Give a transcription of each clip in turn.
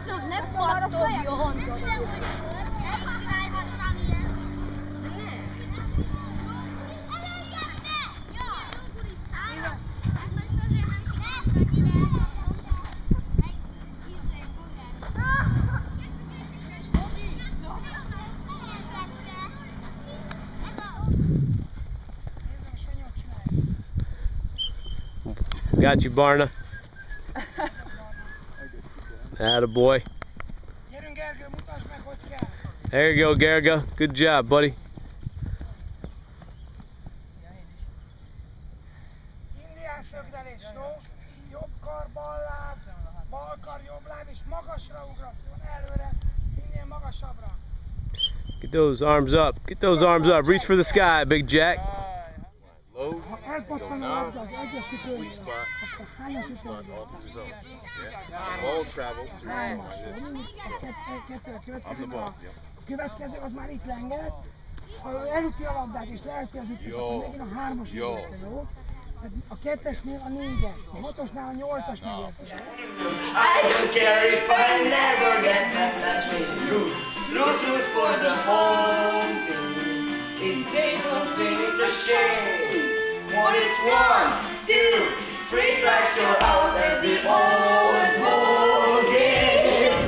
Istenem, ne pattogjon! Got you, Barna. Attaboy. There you go, Gerga. Good job, buddy. Indián szögdelés, jó? Jobb kar, bal láb, bal kar, jobb láb, és magasra ugrasz, előre, minél magasabbra. Get those arms up. Get those arms up. Reach for the sky, Big Jack. Ha elpattan a labda az egyes ütőnél, akkor hányas ütőnél? Ball travels Hármas. A következő az már itt lenget. Ha ő elüti a labdát és leelti az ütőt, akkor megint a hármas ütőt, jó? A kettesnél a négyes, a hatosnál a nyolcasnál érte. I don't care if I never get that match. Root for the home team. If they don't win, it's a shame. What it's 1, 2, 3 strikes, you're out at the old ball game.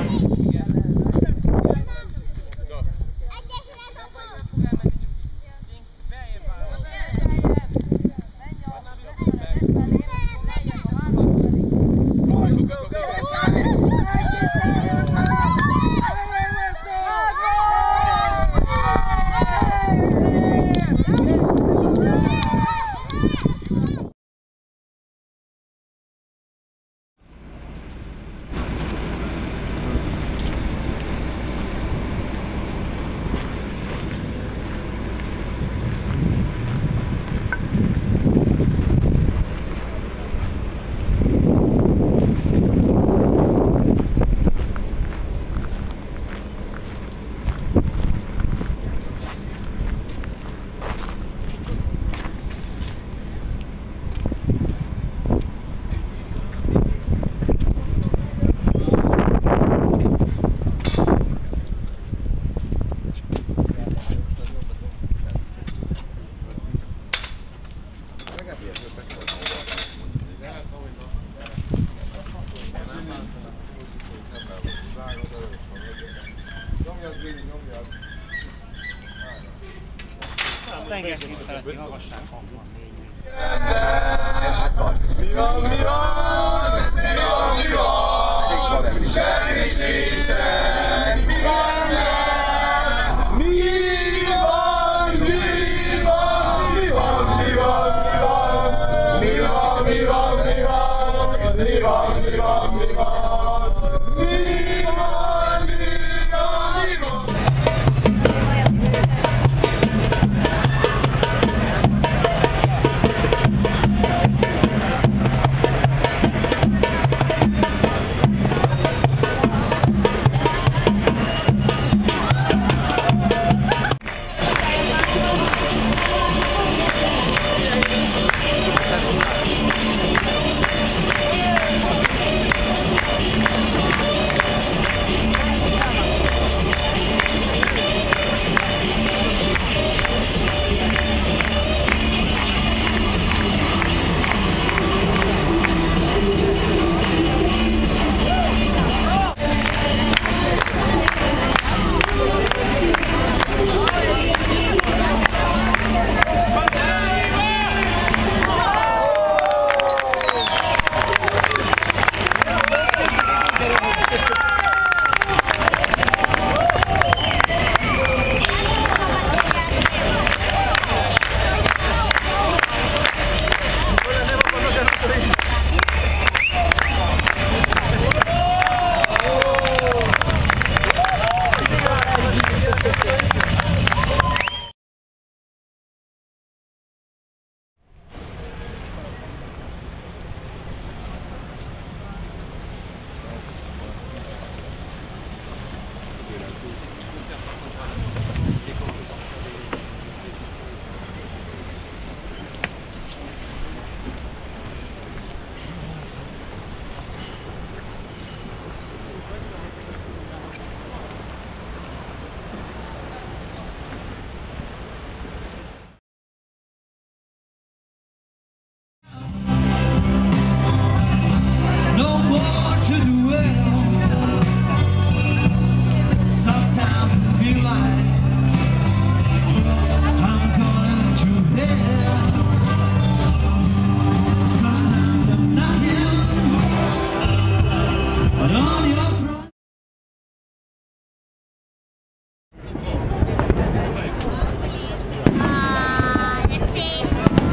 Tengerszint feletti magasság van. Semmi sincsen, mi van? De szép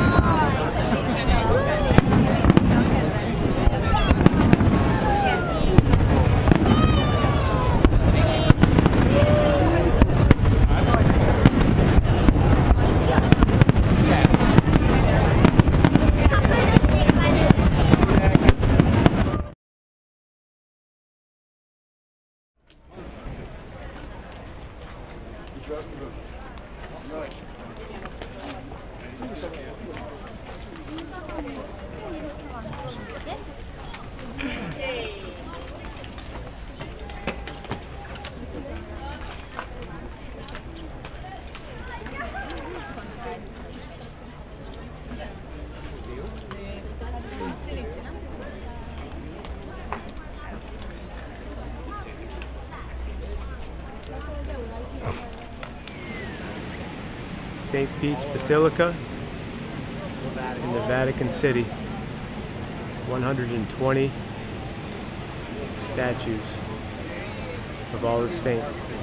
St. Pete's Basilica in the Vatican City. 120 statues of all the saints.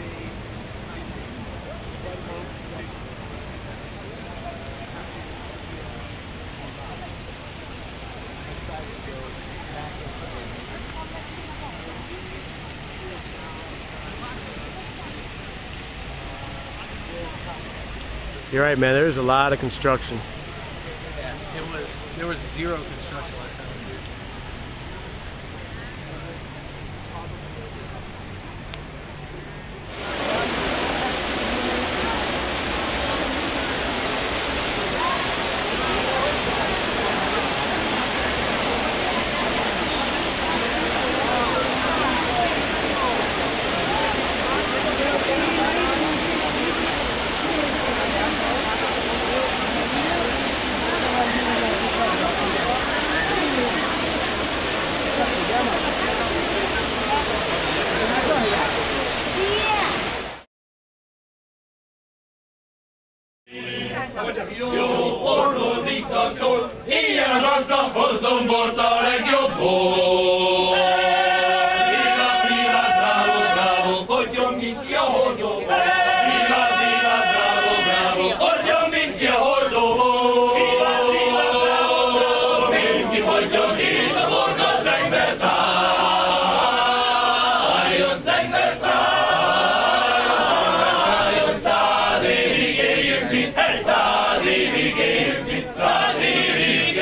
You're right, man. There's a lot of construction. Yeah, there was zero construction last time I was here. Jó orról vita szól, ilyen gazda, hozzon bort a legjobb bor. Vivat, vivat, bravo, bravo, fogjon, mint ki a hordó. Vivat, vivat, bravo, bravo, fogjon, mint ki a hordó. Vivat, vivat, bravo, bravo, mindenki fogjon, és a bordot zengbe szálljon, zengbe szálljon, 100 évig éljünk, mint egy 100 évig éljünk, mint 100 évig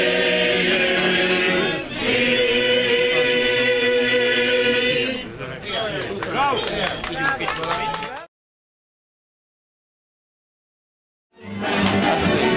éljünk. Bravo! Tudjuk itt valamit?